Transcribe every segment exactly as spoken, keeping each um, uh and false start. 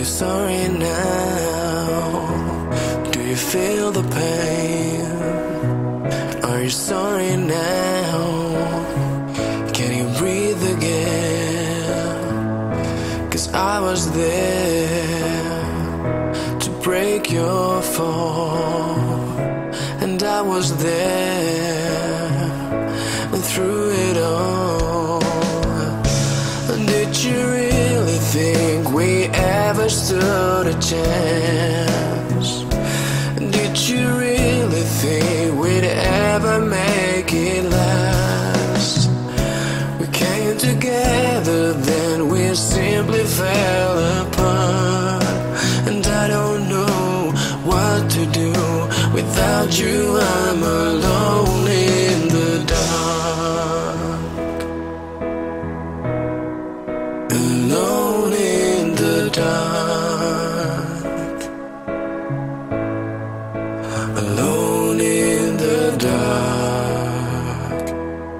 you sorry now? Do you feel the pain? Are you sorry now? Can you breathe again? 'Cause I was there to break your fall, and I was there through it all. Did you really think we ever stood a chance? Did you really think we'd ever make it last? We came together, then we simply fell apart, and I don't know what to do. Without you, I'm alone in the dark. Alone in the dark. Alone in the dark.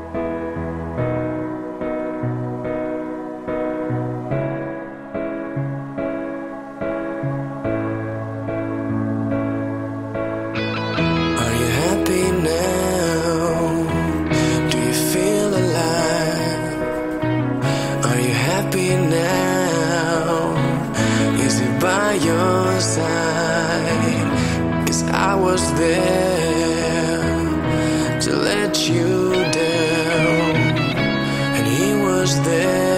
Are you happy now? Do you feel alive? Are you happy now? Is he by your side? 'Cause I was there to let you down, and he was there